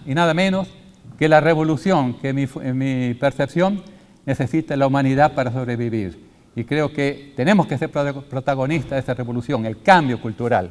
y nada menos que la revolución que en mi percepción necesita la humanidad para sobrevivir. Y creo que tenemos que ser protagonistas de esa revolución, el cambio cultural.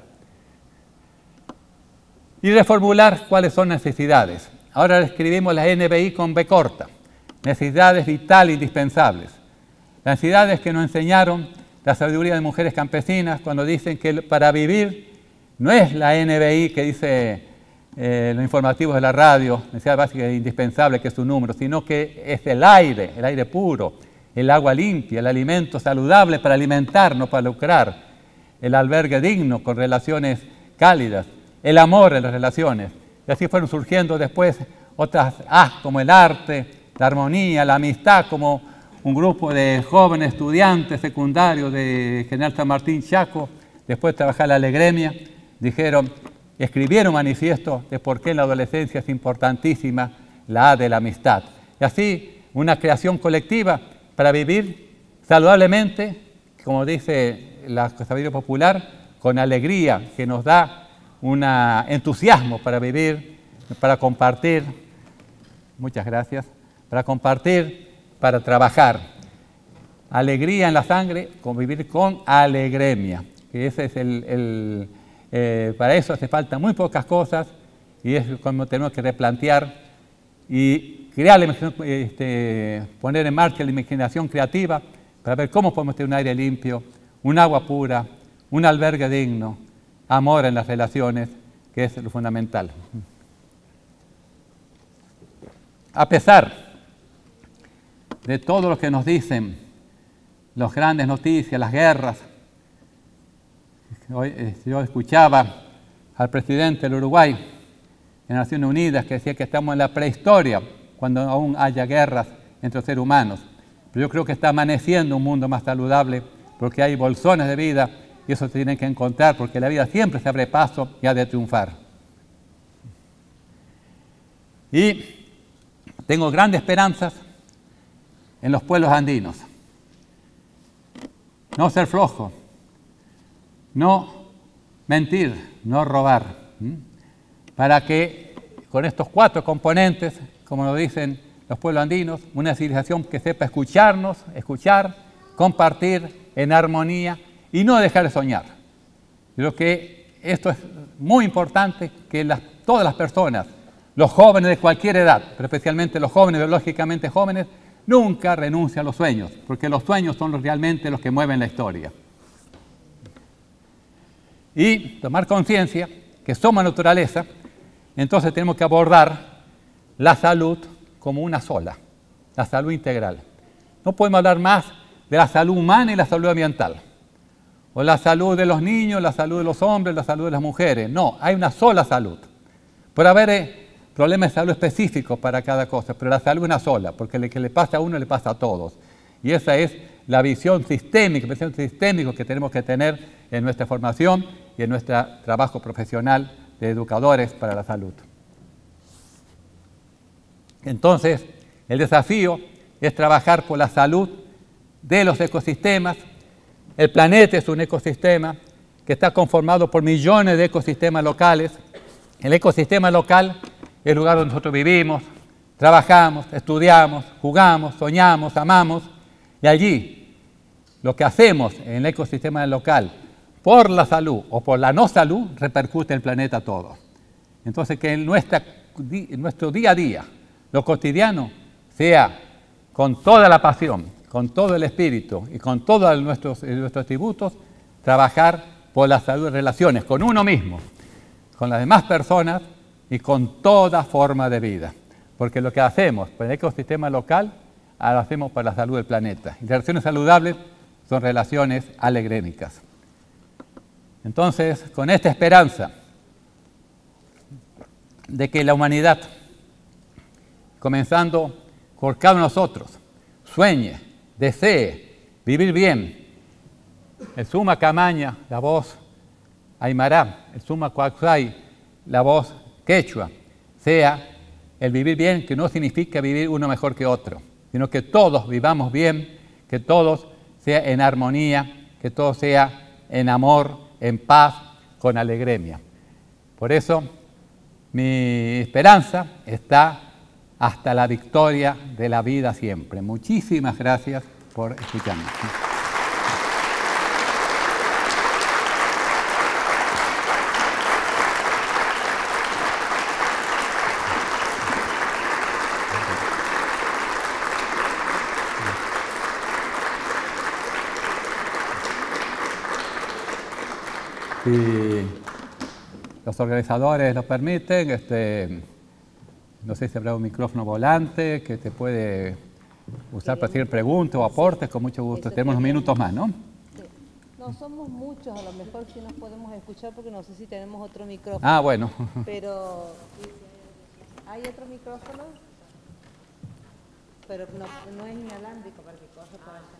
Y reformular cuáles son necesidades. Ahora escribimos la NBI con B corta. Necesidades vitales e indispensables. Las necesidades que nos enseñaron la sabiduría de mujeres campesinas cuando dicen que para vivir no es la NBI que dice los informativos de la radio, necesidad básica e indispensable, que es un número, sino que es el aire puro, el agua limpia, el alimento saludable para alimentar, no para lucrar, el albergue digno con relaciones cálidas, el amor en las relaciones. Y así fueron surgiendo después otras como el arte, la armonía, la amistad, como un grupo de jóvenes estudiantes secundarios de General San Martín Chaco, después de trabajar la Alegremia, escribieron manifiesto de por qué en la adolescencia es importantísima la A de la amistad. Y así una creación colectiva para vivir saludablemente, como dice la sabiduría popular, con alegría, que nos da un entusiasmo para vivir, para compartir. Muchas gracias. Para compartir, para trabajar. Alegría en la sangre, convivir con alegremia. Que ese es para eso hace falta muy pocas cosas y es como tenemos que replantear y crear poner en marcha la imaginación creativa para ver cómo podemos tener un aire limpio, un agua pura, un albergue digno, amor en las relaciones, que es lo fundamental. A pesar de todo lo que nos dicen las grandes noticias, las guerras, yo escuchaba al presidente del Uruguay en Naciones Unidas que decía que estamos en la prehistoria cuando aún haya guerras entre los seres humanos. Pero yo creo que está amaneciendo un mundo más saludable porque hay bolsones de vida y eso se tiene que encontrar porque la vida siempre se abre paso y ha de triunfar. Y tengo grandes esperanzas en los pueblos andinos. No ser flojo, no mentir, no robar. Para que con estos 4 componentes, como lo dicen los pueblos andinos, una civilización que sepa escucharnos, escuchar, compartir en armonía y no dejar de soñar. Creo que esto es muy importante, que todas las personas, los jóvenes de cualquier edad, pero especialmente los jóvenes, biológicamente jóvenes, nunca renuncian a los sueños, porque los sueños son realmente los que mueven la historia. Y tomar conciencia que somos naturaleza, entonces tenemos que abordar la salud como una sola, la salud integral. No podemos hablar más de la salud humana y la salud ambiental, o la salud de los niños, la salud de los hombres, la salud de las mujeres. No, hay una sola salud. Puede haber problemas de salud específicos para cada cosa, pero la salud es una sola, porque lo que le pasa a uno le pasa a todos. Y esa es la visión sistémica, que tenemos que tener en nuestra formación y en nuestro trabajo profesional de educadores para la salud. Entonces, el desafío es trabajar por la salud de los ecosistemas. El planeta es un ecosistema que está conformado por millones de ecosistemas locales. El ecosistema local es el lugar donde nosotros vivimos, trabajamos, estudiamos, jugamos, soñamos, amamos, y allí lo que hacemos en el ecosistema local por la salud o por la no salud repercute en el planeta todo. Entonces, que en nuestro día a día, lo cotidiano, sea con toda la pasión, con todo el espíritu y con todos nuestros atributos, trabajar por la salud de relaciones con uno mismo, con las demás personas y con toda forma de vida. Porque lo que hacemos por el ecosistema local, lo hacemos por la salud del planeta. Y relaciones saludables son relaciones alegrémicas. Entonces, con esta esperanza de que la humanidad, comenzando por cada uno de nosotros, sueñe, desee vivir bien. El Suma Camaña, la voz Aymara, el Suma Coaxay, la voz quechua, sea el vivir bien, que no significa vivir uno mejor que otro, sino que todos vivamos bien, que todos sea en armonía, que todo sea en amor, en paz, con alegría. Por eso mi esperanza está hasta la victoria de la vida siempre. Muchísimas gracias por escucharme. Si los organizadores lo permiten, no sé si habrá un micrófono volante que te puede usar para hacer preguntas o aportes, con mucho gusto. Tenemos unos minutos más, ¿no? Sí. No somos muchos, a lo mejor sí nos podemos escuchar porque no sé si tenemos otro micrófono. Ah, bueno. Pero, ¿hay otro micrófono? Pero no es inalámbrico para que corra por allá.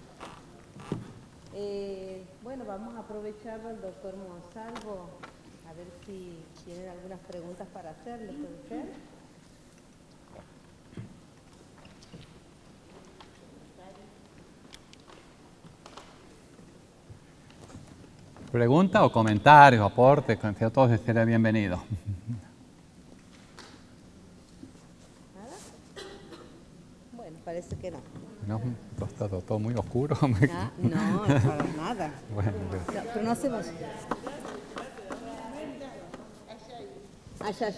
Bueno, vamos a aprovecharlo al doctor Monsalvo, a ver si tienen algunas preguntas para hacerle, ¿puede ser? Preguntas o comentarios, aportes, a todos será bienvenido. ¿Nada? Bueno, parece que no. No, está todo muy oscuro. Ah, no, para nada. Bueno, No, pero no se vaya. Allá.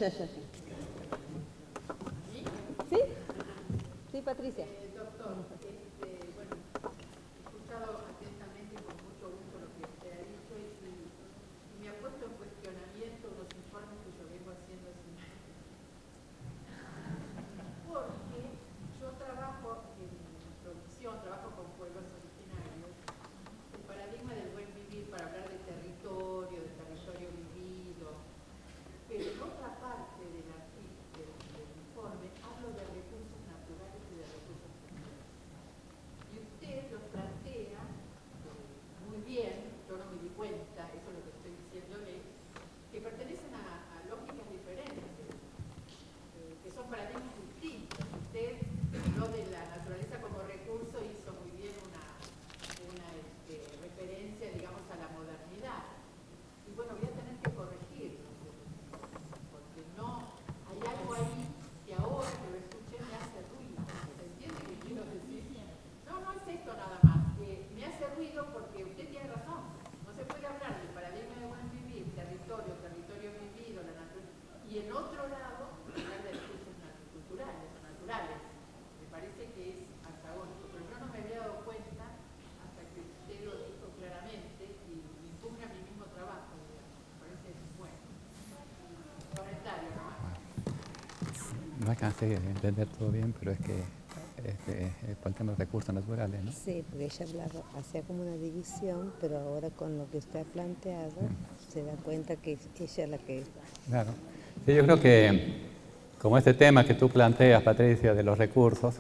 ¿Sí? Sí, Patricia. Doctor, bueno, he escuchado atentamente y con mucho gusto lo que usted ha dicho y me ha puesto en cuestionamiento los informes que yo vengo haciendo así. Porque yo trabajo en producción, trabajo con pueblos originarios, el paradigma del buen vivir para hablar de territorio vivido, pero en otra parte del informe hablo de recursos naturales y de recursos naturales. Y usted los plantea muy bien, yo no me di cuenta, eso es lo que estoy diciéndole, que pertenecen a lógicas diferentes, que son paradigmas distintos. Usted habló de la naturaleza como recurso, hizo muy bien una referencia, digamos, a la modernidad. Y bueno, voy a tener que corregir, porque no, hay algo ahí que ahora que lo escuché me hace ruido. ¿Se entiende qué quiero decir? No es esto nada más, que me hace ruido porque usted tiene razón. No se puede hablar del paradigma de buen vivir, territorio vivido, la naturaleza, y en otro lado hablar de recursos culturales o naturales. Me parece que es antagónico, pero yo no me había dado cuenta hasta que usted lo dijo claramente y me impugna mi mismo trabajo, digamos. Me parece bueno. Comentario nomás. No alcancé a entender todo bien, pero es que por el tema de recursos naturales, ¿no? Sí, porque ella hablaba, hacía como una división, pero ahora con lo que usted ha planteado, se da cuenta que es ella la que... Claro. Sí, yo creo que como este tema que tú planteas, Patricia, de los recursos,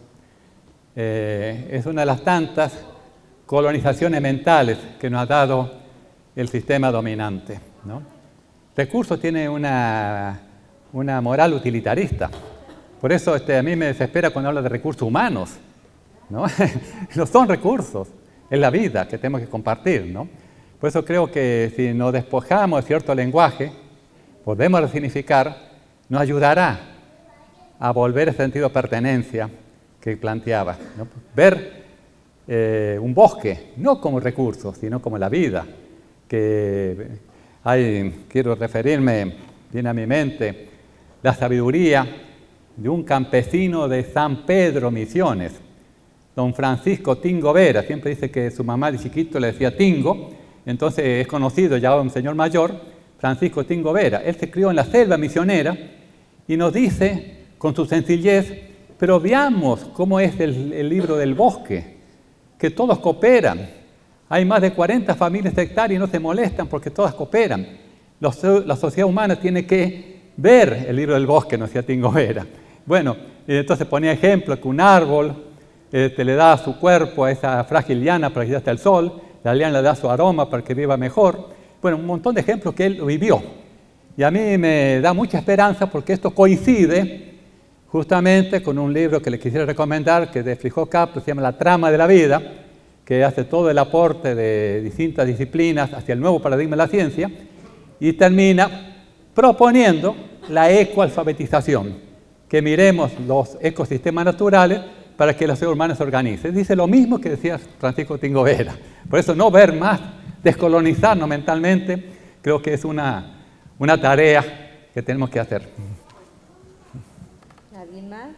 es una de las tantas colonizaciones mentales que nos ha dado el sistema dominante, ¿no? Recursos tiene una moral utilitarista. Por eso a mí me desespera cuando habla de recursos humanos, ¿no? No son recursos, es la vida que tenemos que compartir, ¿no? Por eso creo que si nos despojamos de cierto lenguaje, podemos resignificar, nos ayudará a volver al sentido de pertenencia que planteaba, ¿no? Ver un bosque, no como recurso, sino como la vida, que quiero referirme bien a mi mente, la sabiduría de un campesino de San Pedro, Misiones, don Francisco Tingo Vera. Siempre dice que su mamá de chiquito le decía Tingo, entonces es conocido, ya un señor mayor, Francisco Tingo Vera. Él se crió en la selva misionera y nos dice, con su sencillez, pero veamos cómo es el libro del bosque, que todos cooperan. Hay más de 40 familias de hectáreas y no se molestan porque todas cooperan. La sociedad humana tiene que ver el libro del bosque, nos decía Tingo Vera. Bueno, entonces ponía ejemplo que un árbol le da su cuerpo a esa frágil liana para que llegue hasta el sol, la liana le da su aroma para que viva mejor. Bueno, un montón de ejemplos que él vivió. Y a mí me da mucha esperanza porque esto coincide justamente con un libro que le quisiera recomendar, que es de Frijó Capro, se llama La trama de la vida, que hace todo el aporte de distintas disciplinas hacia el nuevo paradigma de la ciencia, y termina proponiendo la ecoalfabetización, que miremos los ecosistemas naturales para que los seres humanos se organicen. Dice lo mismo que decía Francisco Tingo Vera. Por eso no ver más, descolonizarnos mentalmente, creo que es una tarea que tenemos que hacer. ¿Alguien más?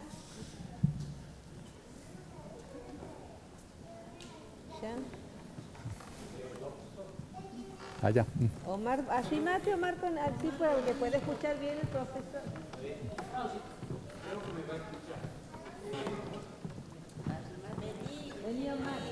¿Ya? Allá. Omar, arrimate Omar con así para que pueda escuchar bien el profesor. Vení Omar.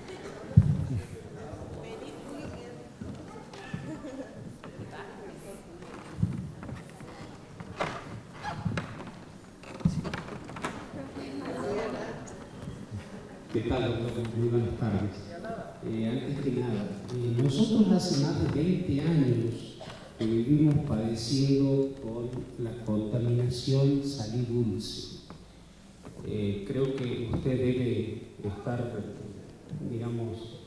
¿Qué tal, doctor? Muy buenas tardes. Antes que nada, nosotros hace más de 20 años que vivimos padeciendo con la contaminación salí-dulce. Creo que usted debe estar, digamos,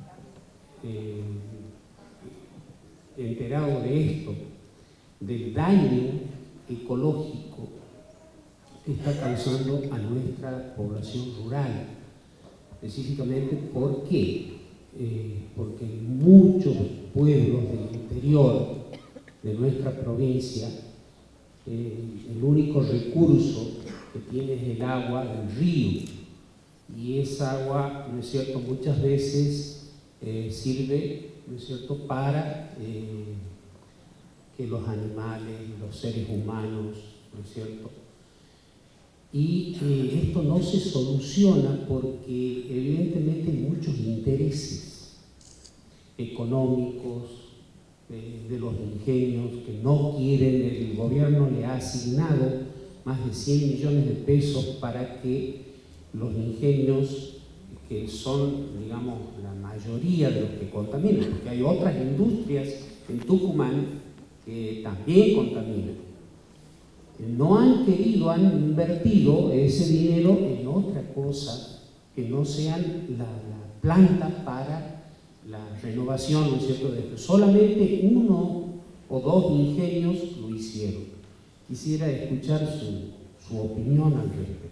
enterado de esto, del daño ecológico que está causando a nuestra población rural. Específicamente, ¿por qué? Porque en muchos pueblos del interior de nuestra provincia el único recurso que tiene es el agua del río, y esa agua, ¿no es cierto?, muchas veces sirve, ¿no es cierto?, para que los animales, los seres humanos, ¿no es cierto?, y esto no se soluciona porque evidentemente hay muchos intereses económicos de los ingenios que no quieren. El gobierno le ha asignado más de 100 millones de pesos para que los ingenios, que son, digamos, la mayoría de los que contaminan, porque hay otras industrias en Tucumán que también contaminan, no han querido, han invertido ese dinero en otra cosa que no sean la planta para la renovación, ¿no es cierto?, de esto. Solamente uno o dos ingenios lo hicieron. Quisiera escuchar su opinión al respecto.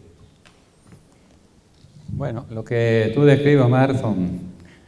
Bueno, lo que tú describes, Omar, son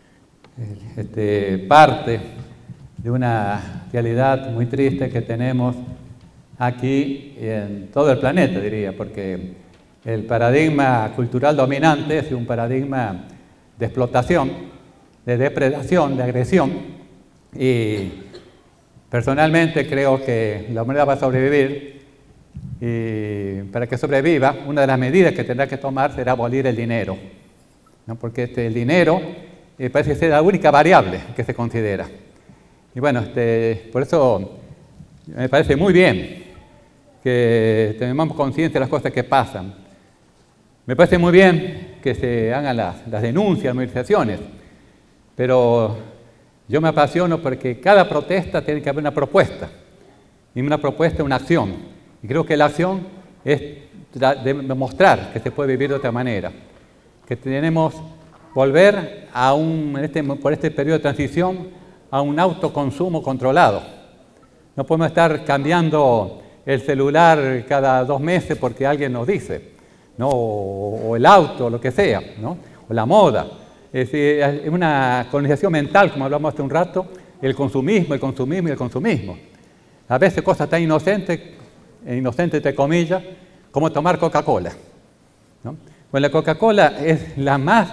parte de una realidad muy triste que tenemos aquí en todo el planeta, diría, porque el paradigma cultural dominante es un paradigma de explotación, de depredación, de agresión, y personalmente creo que la humanidad va a sobrevivir, y para que sobreviva, una de las medidas que tendrá que tomar será abolir el dinero, ¿no? Porque el dinero parece ser la única variable que se considera. Y bueno, por eso me parece muy bien que tengamos conciencia de las cosas que pasan. Me parece muy bien que se hagan las denuncias, movilizaciones, pero yo me apasiono porque cada protesta tiene que haber una propuesta, y una propuesta es una acción, y creo que la acción es demostrar que se puede vivir de otra manera, que tenemos que volver por este periodo de transición a un autoconsumo controlado. No podemos estar cambiando el celular cada 2 meses porque alguien nos dice, ¿no? O el auto, lo que sea, ¿no? O la moda. Es decir, es una colonización mental, como hablamos hace un rato, el consumismo, el consumismo y el consumismo. A veces cosas tan inocentes entre comillas, como tomar Coca-Cola, ¿no? Pues la Coca-Cola es la más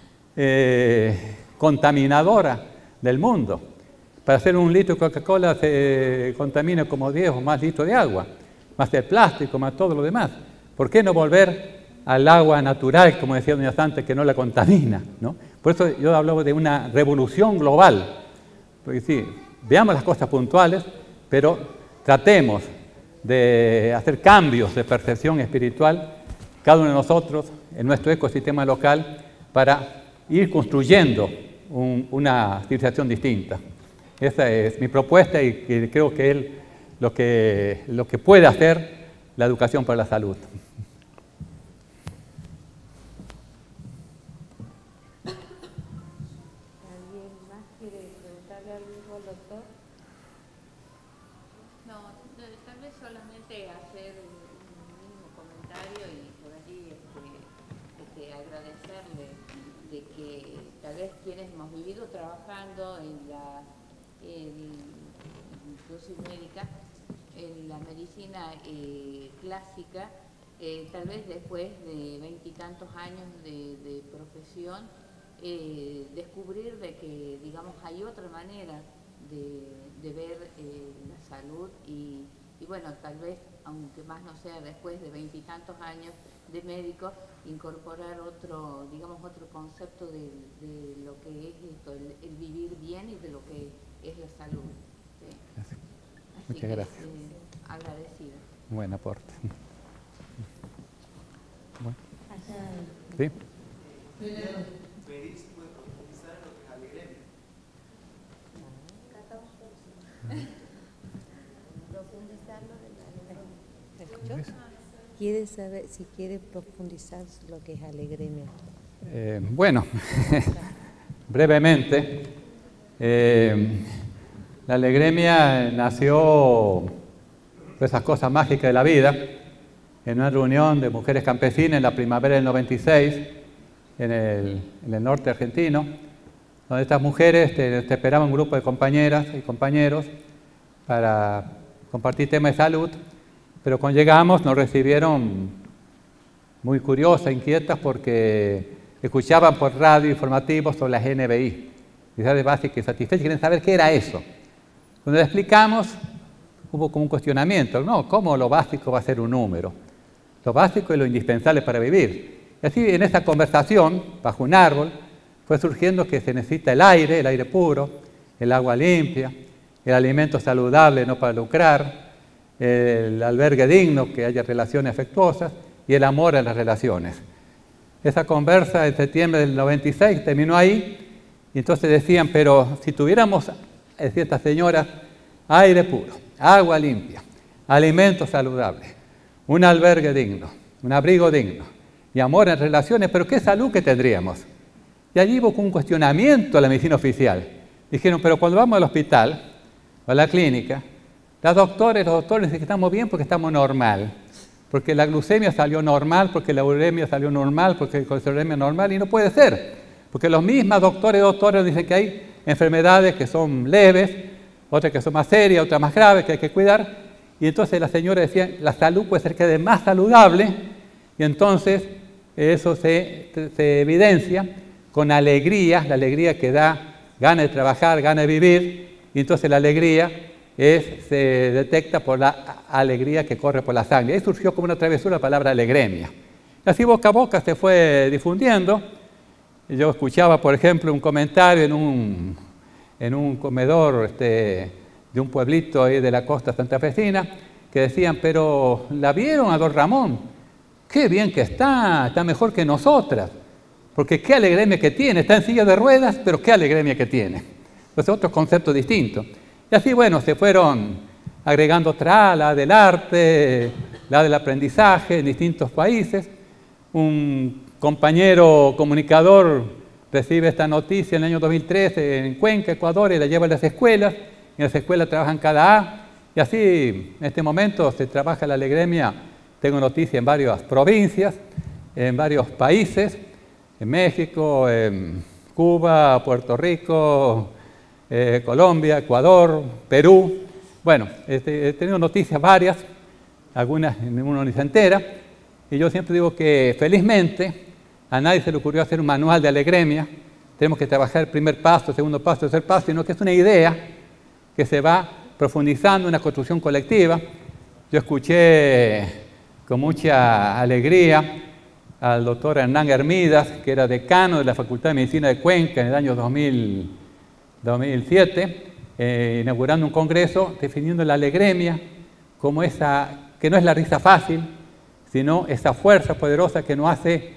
contaminadora del mundo. Para hacer 1 litro de Coca-Cola se contamina como 10 o más litros de agua, más el plástico, más todo lo demás. ¿Por qué no volver al agua natural, como decía doña Santa, que no la contamina, ¿no? Por eso yo hablo de una revolución global. Porque sí, veamos las cosas puntuales, pero tratemos de hacer cambios de percepción espiritual, cada uno de nosotros, en nuestro ecosistema local, para ir construyendo una civilización distinta. Esa es mi propuesta y creo que es lo que puede hacer la educación para la salud. ¿Alguien más quiere preguntarle algo al doctor? No, tal vez solamente comentario y por allí agradecerle de que tal vez quienes hemos vivido trabajando yo soy médica, en la medicina clásica, tal vez después de 20 y tantos años de profesión, descubrir de que, digamos, hay otra manera de ver la salud y bueno, tal vez, aunque más no sea después de 20 y tantos años de médico, incorporar otro, digamos, otro concepto de lo que es esto, el vivir bien y de lo que es la salud. ¿Sí? Muchas gracias. Agradecida. Buen aporte. Bueno. ¿Pedís ¿Sí? si puede profundizar en lo que es alegремia? Quiere saber si quiere profundizar lo que es alegремia. Bueno, brevemente, la alegремia nació por esas cosas mágicas de la vida, en una reunión de mujeres campesinas en la primavera del 96, en el norte argentino, donde estas mujeres te esperaban un grupo de compañeras y compañeros para compartir temas de salud, pero cuando llegamos nos recibieron muy curiosas, inquietas, porque escuchaban por radio informativos sobre las NBI, necesidades básicas y satisfechas, quieren saber qué era eso. Cuando le explicamos, hubo como un cuestionamiento, no, ¿cómo lo básico va a ser un número? Lo básico es lo indispensable para vivir. Y así en esa conversación, bajo un árbol, fue surgiendo que se necesita el aire puro, el agua limpia, el alimento saludable, no para lucrar, el albergue digno, que haya relaciones afectuosas, y el amor en las relaciones. Esa conversa en septiembre del 96 terminó ahí, y entonces decían, pero si tuviéramos, decían estas señoras, aire puro, agua limpia, alimento saludable, un albergue digno, un abrigo digno, y amor en relaciones, pero ¿qué salud que tendríamos? Y allí hubo un cuestionamiento a la medicina oficial. Dijeron, pero cuando vamos al hospital o a la clínica, los doctores dicen que estamos bien porque estamos normal, porque la glucemia salió normal, porque la uremia salió normal, porque el colesterol normal, y no puede ser, porque los mismos doctores dicen que hay enfermedades que son leves, otras que son más serias, otras más graves, que hay que cuidar, y entonces la señora decía, la salud puede ser cada vez más saludable, y entonces eso se evidencia con alegría, la alegría que da ganas de trabajar, ganas de vivir, y entonces la alegría se detecta por la alegría que corre por la sangre. Ahí surgió como una travesura la palabra alegремia. Y así boca a boca se fue difundiendo. Yo escuchaba, por ejemplo, un comentario en un comedor de un pueblito ahí de la costa santafesina, que decían, pero ¿la vieron a don Ramón? Qué bien que está mejor que nosotras, porque qué alegремia que tiene, está en silla de ruedas, pero qué alegремia que tiene. Entonces otro concepto distinto. Y así, bueno, se fueron agregando otra, la del arte, la del aprendizaje en distintos países. Un compañero comunicador recibe esta noticia en el año 2013 en Cuenca, Ecuador, y la lleva a las escuelas. En las escuelas trabajan cada A. Y así, en este momento, se trabaja la alegремia. Tengo noticia en varias provincias, en varios países, en México, en Cuba, Puerto Rico, Colombia, Ecuador, Perú. Bueno, he tenido noticias varias, algunas uno ni se entera, y yo siempre digo que felizmente a nadie se le ocurrió hacer un manual de alegремia. Tenemos que trabajar el primer paso, segundo paso, tercer paso, sino que es una idea que se va profundizando en una construcción colectiva. Yo escuché con mucha alegría al doctor Hernán Hermidas, que era decano de la Facultad de Medicina de Cuenca en el año 2007, inaugurando un congreso definiendo la alegремia como esa, que no es la risa fácil, sino esa fuerza poderosa que nos hace,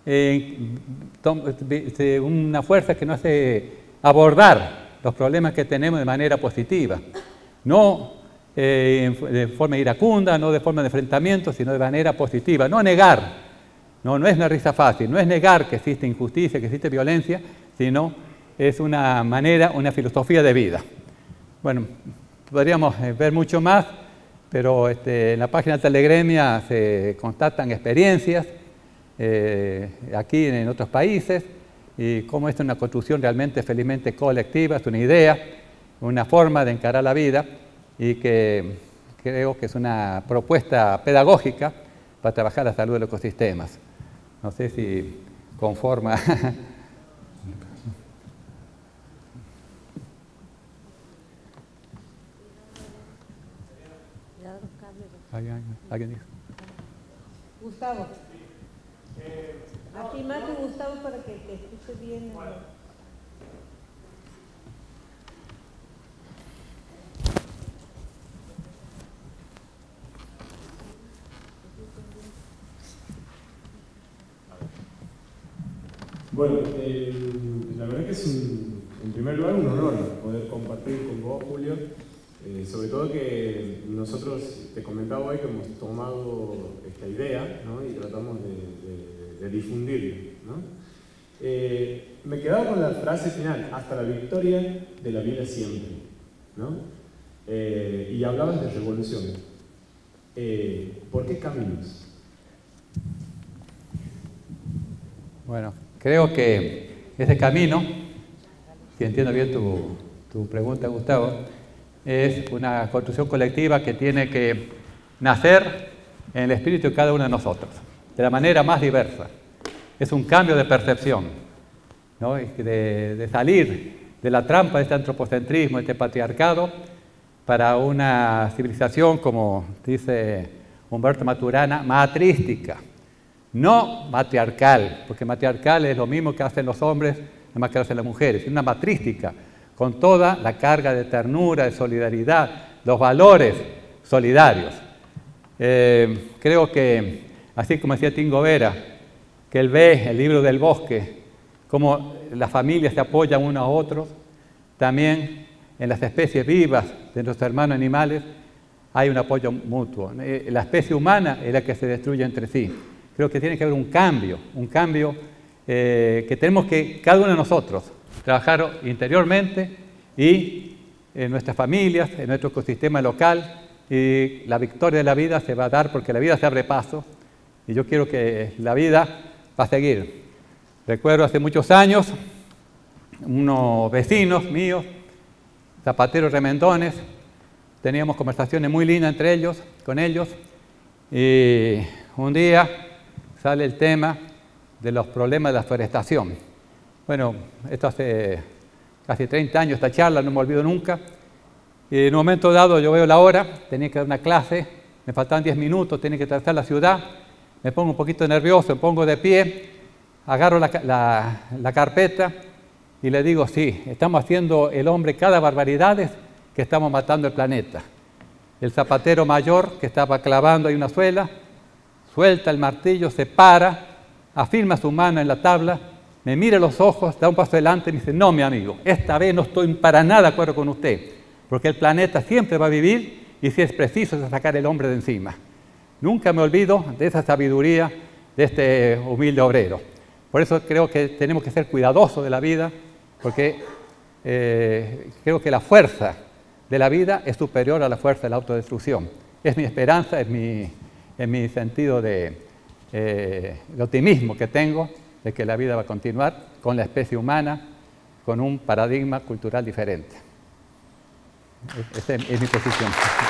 una fuerza que nos hace abordar los problemas que tenemos de manera positiva. No de forma iracunda, no de forma de enfrentamiento, sino de manera positiva. No negar, no es una risa fácil, no es negar que existe injusticia, que existe violencia, sino es una manera, una filosofía de vida. Bueno, podríamos ver mucho más. pero en la página de Telegremia se constatan experiencias aquí en otros países y cómo esto es una construcción realmente felizmente colectiva, es una idea, una forma de encarar la vida y que creo que es una propuesta pedagógica para trabajar la salud de los ecosistemas. No sé si conforma. ¿Alguien dijo? Gustavo. Afirmate, Gustavo, para que te escuche bien. Bueno, la verdad que es en primer lugar un honor poder compartir con vos, Julio, sobre todo que nosotros, te comentaba hoy que hemos tomado esta idea, ¿no? Y tratamos de difundirla, ¿no? Me quedaba con la frase final, hasta la victoria de la vida siempre, ¿no? Y hablabas de revolución. ¿Por qué caminos? Bueno, creo que ese camino, si entiendo bien tu pregunta, Gustavo, es una construcción colectiva que tiene que nacer en el espíritu de cada uno de nosotros, de la manera más diversa. Es un cambio de percepción, ¿no? De salir de la trampa de este antropocentrismo, de este patriarcado, para una civilización, como dice Humberto Maturana, matrística. No matriarcal, porque matriarcal es lo mismo que hacen los hombres, nada más que hacen las mujeres, es una matrística, con toda la carga de ternura, de solidaridad, los valores solidarios. Creo que, así como decía Tingo Vera, que él ve el libro del bosque, cómo las familias se apoyan unos a otros, también en las especies vivas de nuestros hermanos animales hay un apoyo mutuo. La especie humana es la que se destruye entre sí. Creo que tiene que haber un cambio que tenemos que, cada uno de nosotros, trabajar interiormente y en nuestras familias, en nuestro ecosistema local, y la victoria de la vida se va a dar porque la vida se abre paso y yo quiero que la vida va a seguir. Recuerdo hace muchos años, unos vecinos míos, zapateros remendones, teníamos conversaciones muy lindas entre ellos, con ellos, y un día sale el tema de los problemas de la forestación. Bueno, esto hace casi 30 años, esta charla, no me olvido nunca. Y en un momento dado yo veo la hora, tenía que dar una clase, me faltaban 10 minutos, tenía que atravesar la ciudad, me pongo un poquito nervioso, me pongo de pie, agarro la carpeta y le digo, sí, estamos haciendo el hombre cada barbaridades que estamos matando el planeta. El zapatero mayor que estaba clavando ahí una suela, suelta el martillo, se para, afirma su mano en la tabla, me mira a los ojos, da un paso adelante y me dice, no, mi amigo, esta vez no estoy para nada de acuerdo con usted, porque el planeta siempre va a vivir y si es preciso es sacar el hombre de encima. Nunca me olvido de esa sabiduría de este humilde obrero. Por eso creo que tenemos que ser cuidadosos de la vida, porque creo que la fuerza de la vida es superior a la fuerza de la autodestrucción. Es mi esperanza, es mi sentido de optimismo que tengo de que la vida va a continuar con la especie humana, con un paradigma cultural diferente. Esa es mi posición.